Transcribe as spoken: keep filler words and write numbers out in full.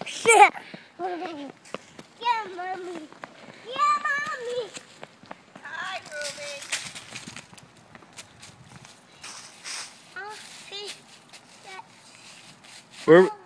Yeah, mommy. Yeah, mommy. Hi, Ruby. I'll see that. Where